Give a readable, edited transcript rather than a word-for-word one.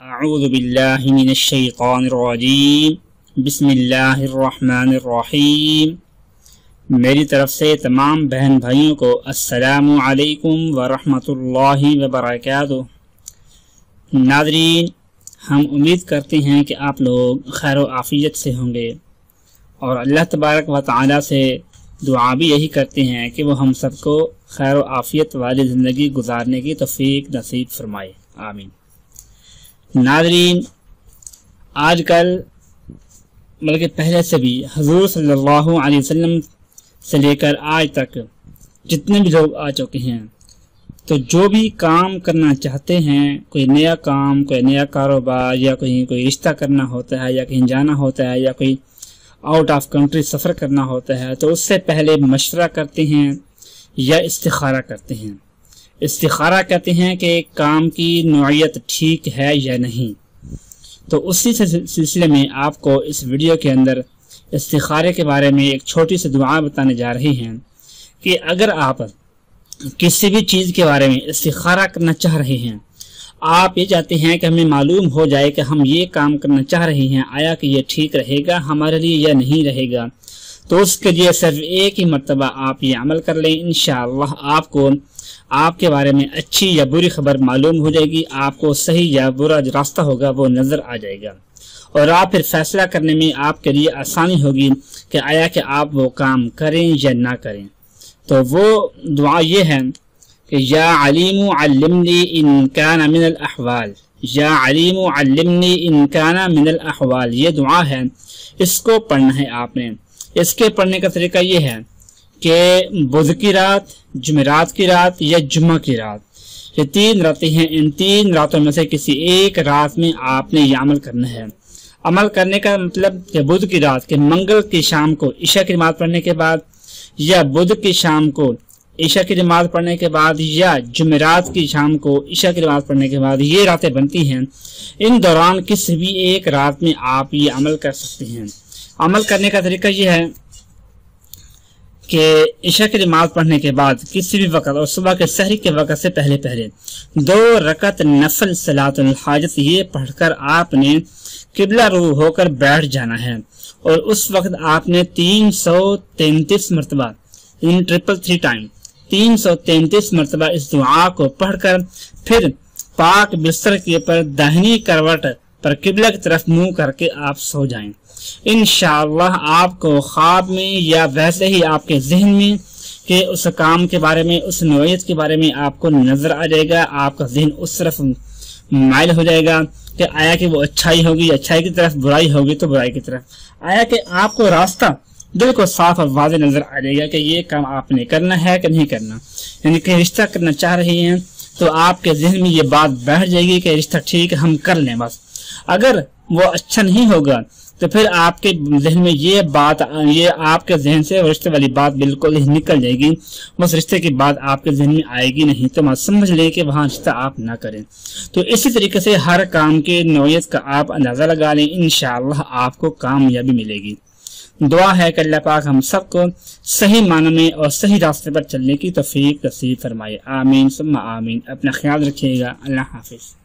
اعوذ باللہ من الشیطان الرجیم بسم اللہ الرحمن الرحیم۔ میری طرف سے تمام بہن بھائیوں کو السلام علیکم ورحمۃ اللہ وبرکاتہ۔ ناظرین، ہم امید کرتے ہیں کہ آپ لوگ خیر و عافیت سے ہوں گے، اور اللہ تبارک و تعالی سے دعا بھی یہی کرتے ہیں کہ وہ ہم سب کو خیر و عافیت والی زندگی گزارنے کی توفیق نصیب فرمائے، آمین۔ ناظرین، آج کل بلکہ پہلے سے بھی حضور صلی اللہ علیہ وسلم سے لے کر آج تک جتنے بھی لوگ آ چکے ہیں، تو جو بھی کام کرنا چاہتے ہیں، کوئی نیا کام، کوئی نیا کاروبار، یا کوئی رشتہ کرنا ہوتا ہے، یا کہیں جانا ہوتا ہے، یا کوئی آؤٹ آف کنٹری سفر کرنا ہوتا ہے، تو اس سے پہلے مشورہ کرتے ہیں یا استخارہ کرتے ہیں۔ استخارہ کہتے ہیں کہ کام کی نوعیت ٹھیک ہے یا نہیں۔ تو اسی سلسلے میں آپ کو اس ویڈیو کے اندر استخارے کے بارے میں ایک چھوٹی سی دعا بتانے جا رہے ہیں کہ اگر آپ کسی بھی چیز کے بارے میں استخارہ کرنا چاہ رہے ہیں، آپ یہ چاہتے ہیں کہ ہمیں معلوم ہو جائے کہ ہم یہ کام کرنا چاہ رہے ہیں، آیا کہ یہ ٹھیک رہے گا ہمارے لیے یا نہیں رہے گا، تو اس کے لیے صرف ایک ہی مرتبہ آپ یہ عمل کر لیں، انشاءاللہ آپ کو آپ کے بارے میں اچھی یا بری خبر معلوم ہو جائے گی، آپ کو صحیح یا برا جو راستہ ہوگا وہ نظر آ جائے گا، اور آپ پھر فیصلہ کرنے میں آپ کے لیے آسانی ہوگی کہ آیا کہ آپ وہ کام کریں یا نہ کریں۔ تو وہ دعا یہ ہے کہ یا علیم علمنی ان کان من الاحوال، یا علیم علمنی ان کان من الاحوال، یہ دعا ہے، اس کو پڑھنا ہے آپ نے۔ اس کے پڑھنے کا طریقہ یہ ہے کہ بدھ کی رات، جمعرات کی رات یا جمعہ کی رات، یہ 3 راتیں ہیں، ان 3 راتوں میں سے کسی ایک رات میں آپ نے یہ عمل کرنا ہے۔ عمل کرنے کا مطلب کہ بدھ کی رات کے منگل کی شام کو عشاء کی نماز پڑھنے کے بعد، یا بدھ کی شام کو عشاء کی نماز پڑھنے کے بعد، یا جمعرات کی شام کو عشاء کی نماز پڑھنے کے بعد، یہ راتیں بنتی ہیں۔ ان دوران کسی بھی ایک رات میں آپ یہ عمل کر سکتے ہیں۔ عمل کرنے کا طریقہ یہ ہے کہ عشاء کی نماز پڑھنے کے بعد کسی بھی وقت اور صبح کے سحری کے وقت سے پہلے 2 رکعت نفل صلاۃ الحاجت یہ پڑھ کر آپ نے قبلہ رو ہو کر بیٹھ جانا ہے، اور اس وقت آپ نے 333 مرتبہ 333 مرتبہ اس دعا کو پڑھ کر پھر پاک بستر کے اوپر داہنی کروٹ پر قبلہ کی طرف منہ کر کے آپ سو جائیں۔ انشاءاللہ آپ کو خواب میں یا ویسے ہی آپ کے ذہن میں کہ اس کام کے بارے میں، اس نوعیت کے بارے میں آپ کو نظر آ جائے گا، آپ کا ذہن اس طرف مائل ہو جائے گا کہ آیا کہ وہ اچھائی ہوگی، اچھائی کی طرف، برائی ہوگی تو برائی کی طرف، آیا کہ آپ کو راستہ بالکل صاف اور واضح نظر آ جائے گا کہ یہ کام آپ نے کرنا ہے کہ نہیں کرنا۔ یعنی کہ رشتہ کرنا چاہ رہے ہیں تو آپ کے ذہن میں یہ بات بیٹھ جائے گی کہ رشتہ ٹھیک ہے، ہم کر لیں بس۔ اگر وہ اچھا نہیں ہوگا تو پھر آپ کے ذہن میں یہ آپ کے ذہن سے رشتے والی بات بالکل ہی نکل جائے گی، بس رشتے کی بات آپ کے ذہن میں آئے گی نہیں، تو سمجھ لیں کہ وہاں رشتہ آپ نہ کریں۔ تو اسی طریقے سے ہر کام کے نوعیت کا آپ اندازہ لگا لیں، انشاءاللہ آپ کو کامیابی ملے گی۔ دعا ہے کہ اللہ پاک ہم سب کو صحیح معنی میں اور صحیح راستے پر چلنے کی توفیق نصیب فرمائے، آمین ثم آمین۔ اپنا خیال رکھیے گا، اللہ حافظ۔